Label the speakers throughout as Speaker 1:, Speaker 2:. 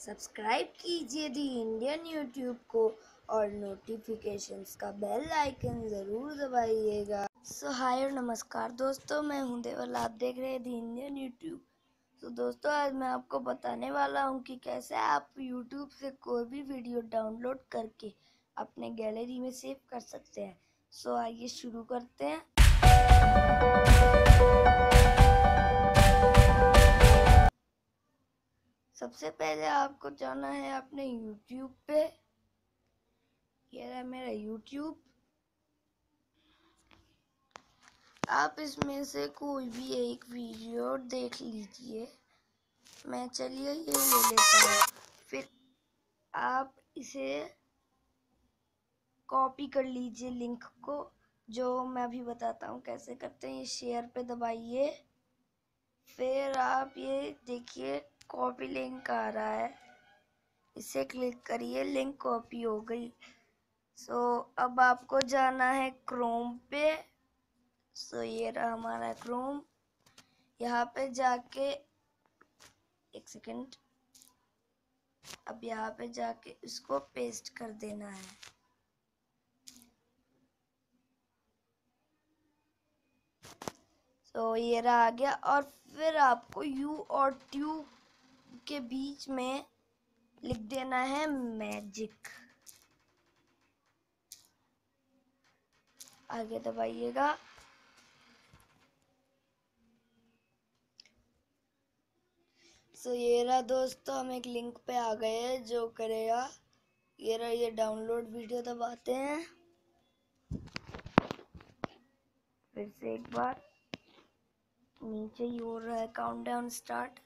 Speaker 1: Subscribe कीजिए दी Indian YouTube को और नोटिफिकेशंस का बेल आइकन ज़रूर दबाइएगा। सो हाय और नमस्कार दोस्तों, मैं हूं देवल, आप देख रहे हैं दी इंडियन यूट्यूब। तो दोस्तों, आज मैं आपको बताने वाला हूं कि कैसे आप यूट्यूब से कोई भी वीडियो डाउनलोड करके अपने गैलरी में सेव कर सकते हैं। सो आइए शुरू करते हैं। सबसे पहले आपको जाना है अपने YouTube पे। ये रहा मेरा YouTube। आप इसमें से कोई भी एक वीडियो देख लीजिए। मैं चलिए ये ले लेता हूँ। फिर आप इसे कॉपी कर लीजिए लिंक को, जो मैं अभी बताता हूँ कैसे करते हैं। ये शेयर पे दबाइए। फिर आप ये देखिए कॉपी लिंक आ रहा है, इसे क्लिक करिए। लिंक कॉपी हो गई। सो अब आपको जाना है क्रोम पे। सो ये रहा हमारा क्रोम। यहाँ पे जाके एक सेकेंड, अब यहाँ पे जाके इसको पेस्ट कर देना है। तो ये रहा आ गया। और फिर आपको यू और ट्यूब के बीच में लिख देना है मैजिक। आगे दबाइएगा। सो ये रहा दोस्तों, हम एक लिंक पे आ गए हैं जो करेगा। ये रहा, ये डाउनलोड वीडियो दबाते हैं। फिर से एक बार नीचे ही हो रहा है काउंटडाउन स्टार्ट।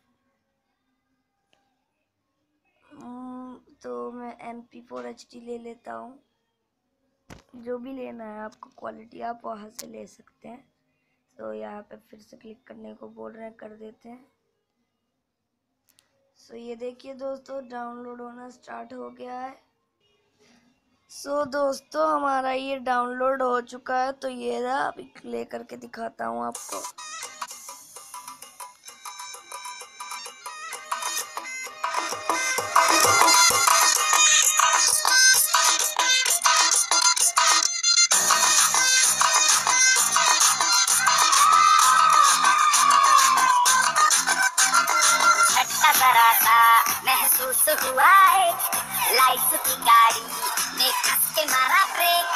Speaker 1: तो मैं MP4 HD ले लेता हूँ। जो भी लेना है आपको क्वालिटी, आप वहाँ से ले सकते हैं। तो यहाँ पे फिर से क्लिक करने को बोल रहे हैं, कर देते हैं। सो ये देखिए दोस्तों, डाउनलोड होना स्टार्ट हो गया है। सो दोस्तों, हमारा ये डाउनलोड हो चुका है। तो ये रहा, अभी प्ले करके दिखाता हूँ आपको।
Speaker 2: महसूस हुआ है लाइफ की गाड़ी में कस के मारा ब्रेक।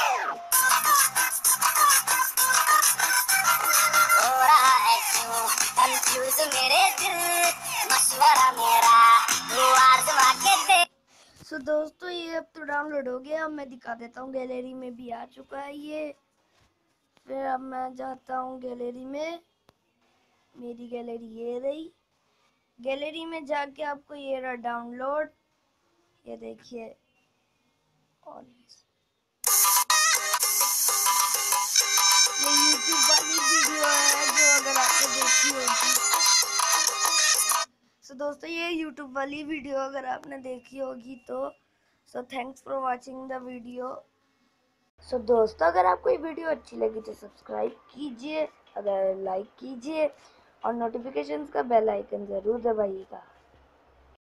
Speaker 2: हो रहा है क्यों कंफ्यूज मेरे दिल, मशवरा मेरा वो आजमा के दे।
Speaker 1: सो दोस्तों, ये अब तो डाउनलोड हो गया। अब मैं दिखा देता हूँ, गैलरी में भी आ चुका है ये। फिर अब मैं जाता हूँ गैलरी में। मेरी गैलरी ये रही। गैलरी में जाके आपको ये रहा डाउनलोड, ये देखिए। और ये YouTube वाली वीडियो है जो अगर आपने देखी होगी। सो दोस्तों, ये YouTube वाली वीडियो अगर आपने देखी होगी तो thanks for watching the video. So दोस्तों, अगर आपको ये वीडियो अच्छी लगी तो सब्सक्राइब कीजिए, अगर लाइक कीजिए और नोटिफिकेशंस का बेल आइकन ज़रूर दबाइएगा।